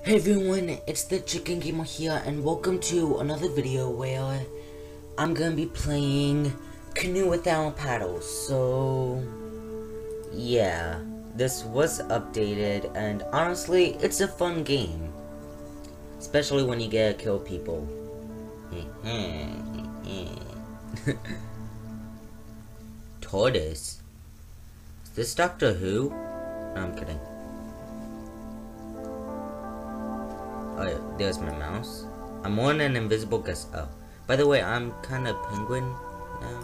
Hey everyone, it's the Chicken Gamer here, and welcome to another video where I'm gonna be playing Canoe Without Paddles. So, yeah, this was updated, and honestly, it's a fun game. Especially when you get to kill people. Tortoise? Is this Doctor Who? No, I'm kidding. Oh yeah, there's my mouse. I'm on an invisible guest. Oh, by the way, I'm kind of penguin now.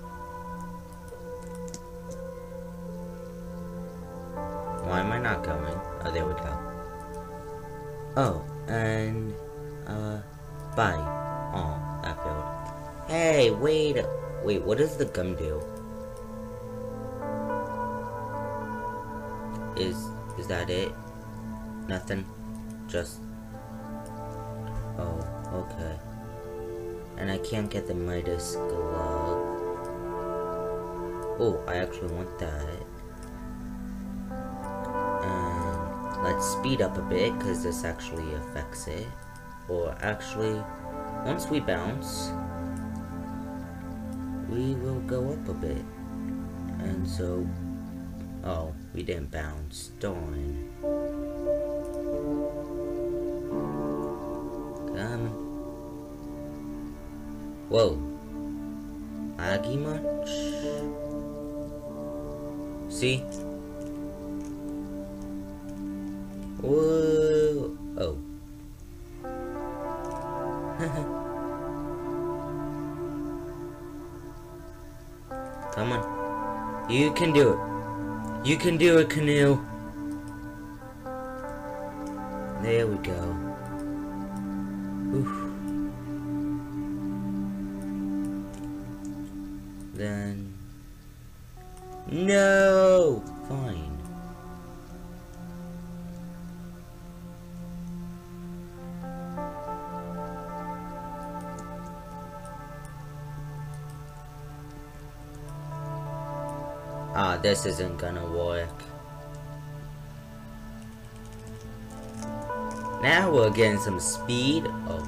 Why am I not going? Oh, there we go. Oh, and bye. Oh, that failed. Hey, wait, what does the gum do? Is that it? Nothing? Just... Oh, okay. And I can't get the Midas glove. Oh, I actually want that. And let's speed up a bit, because this actually affects it. Or actually, once we bounce, we will go up a bit. And so... Oh, we didn't bounce. Darn. Whoa. Laggy much? See? Whoa. Oh. Come on. You can do it. You can do it, Canoe. There we go. Oof. Then... No! Fine. Ah, this isn't gonna work. Now we're getting some speed. Oh.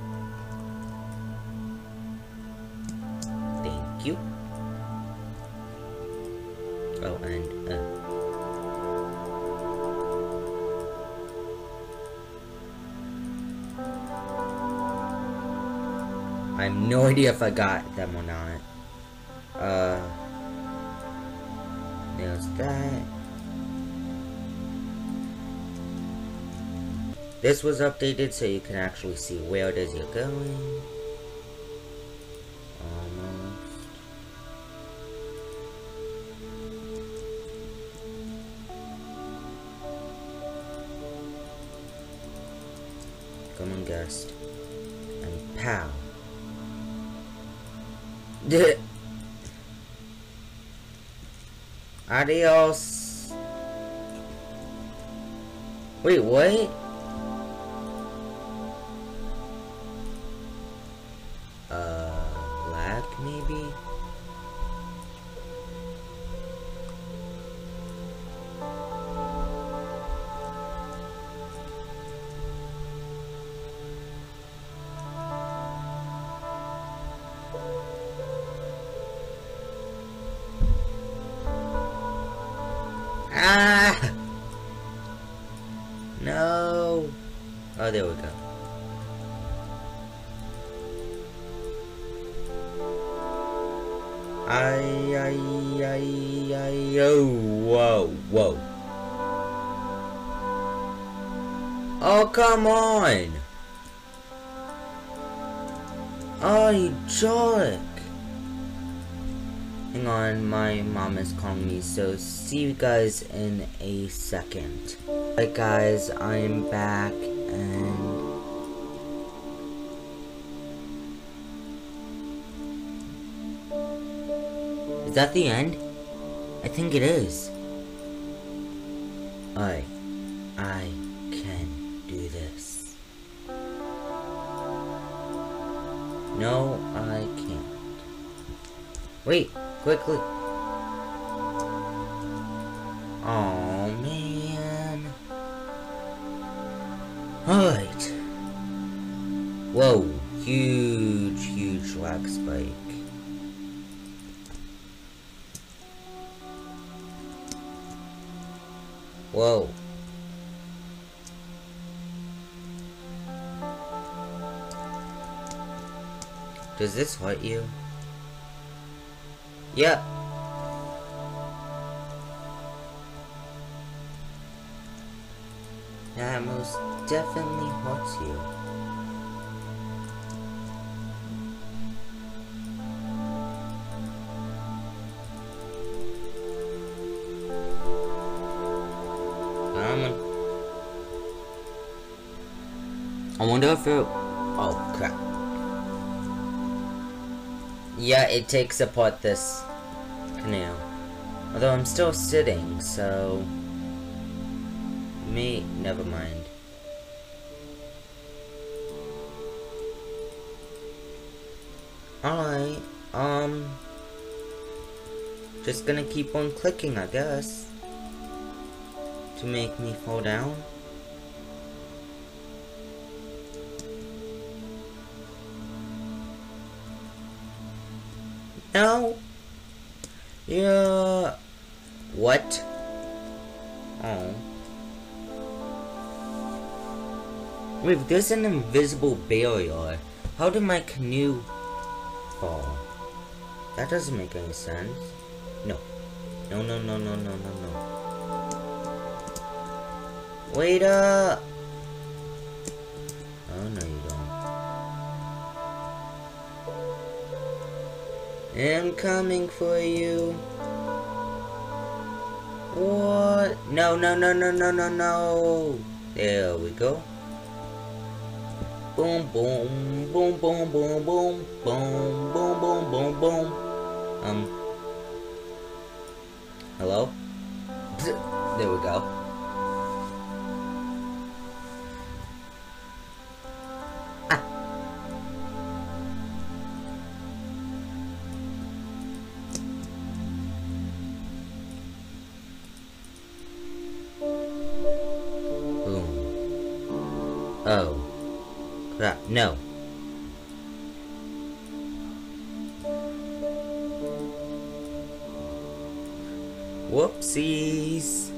Thank you. Oh, and, I have no idea if I got them or not. There's that. This was updated so you can actually see where it is you're going. Almost. Come on, guest. And pow. Adios. Wait, what? Lag maybe? Ah! No! Oh, there we go. Oh, whoa. Oh, come on! Oh, you jerk! Hang on, my mom is calling me, so see you guys in a second. Alright guys, I'm back, and... Is that the end? I think it is. Alright, I can do this. No, I can't. Wait, quickly. Oh man. Alright. Whoa, huge lag spike. Whoa. Does this hurt you? Yep. That most definitely hurts you. Come on. I wonder if it... Oh, crap. Yeah, it takes apart this canoe. Although I'm still sitting, so... Never mind. Alright, just gonna keep on clicking, I guess. To make me fall down. No! Yeah. What? Oh. Wait, there's an invisible barrier. How did my canoe fall? That doesn't make any sense. No. No. Wait up! Oh, no you don't. I'm coming for you. What? No. There we go. Boom, boom, boom, boom, boom, boom, boom, boom, boom, boom, boom. Hello? There we go. Ah. Boom. Oh. Crap, no. Whoopsies.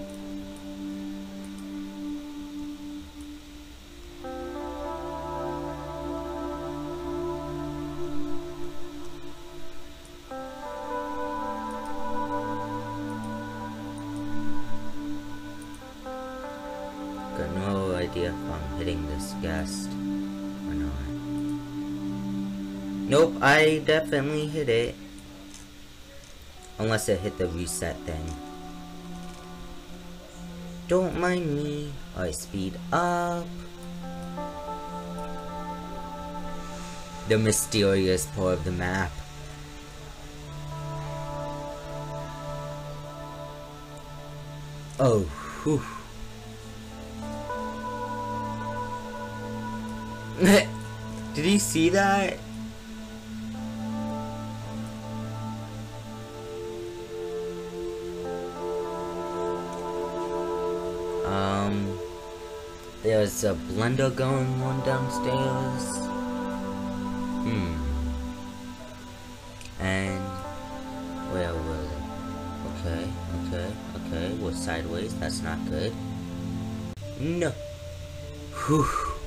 Got no idea if I'm hitting this guest. Nope, I definitely hit it. Unless it hit the reset thing. Don't mind me. I speed up. The mysterious part of the map. Oh, whew. Did you see that? There's a blender going on downstairs. And where was it? Okay. We're sideways. That's not good. No. Whew.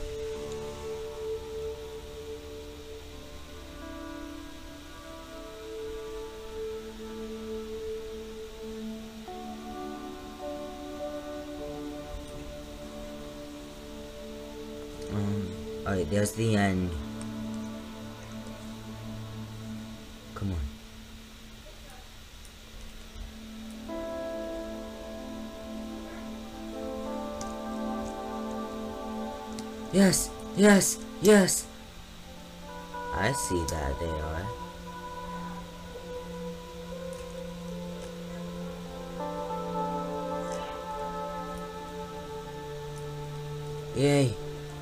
Alright, there's the end. Come on. Yes! I see that they are. Yay!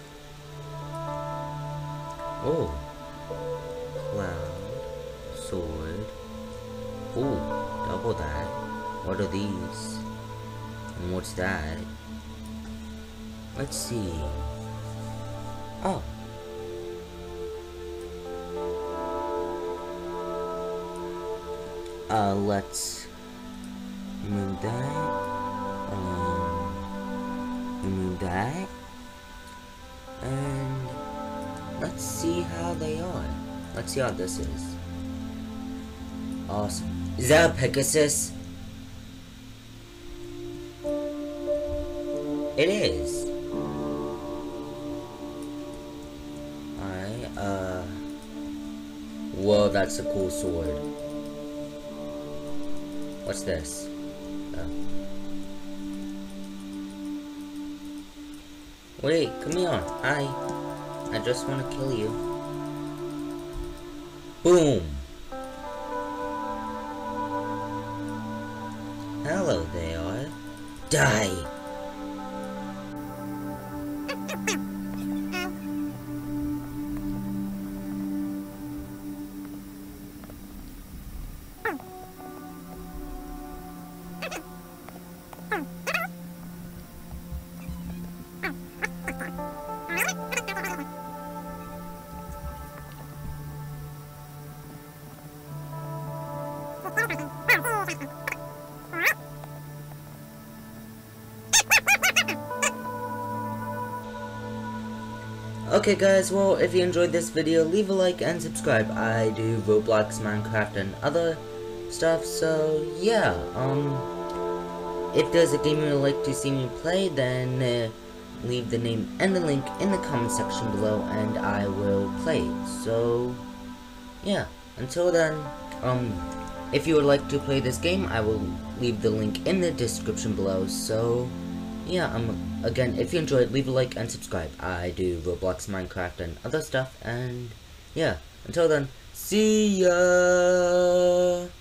Oh, cloud, sword. Ooh, double that. What are these? And what's that? Let's see. Oh. Let's remove that. Remove that. And let's see how they are. Let's see how this is. Awesome. Is that a Pegasus? It is. Alright, whoa, that's a cool sword. What's this? Wait, come here. Hi. I just want to kill you. Boom. Hello there. Die. Okay guys, well, if you enjoyed this video, leave a like and subscribe. I do Roblox, Minecraft, and other stuff, so yeah, if there's a game you would like to see me play, then leave the name and the link in the comment section below, and I will play it. So yeah, until then, if you would like to play this game, I will leave the link in the description below. So yeah, again, if you enjoyed, leave a like and subscribe. I do Roblox, Minecraft, and other stuff, and yeah, until then, see ya!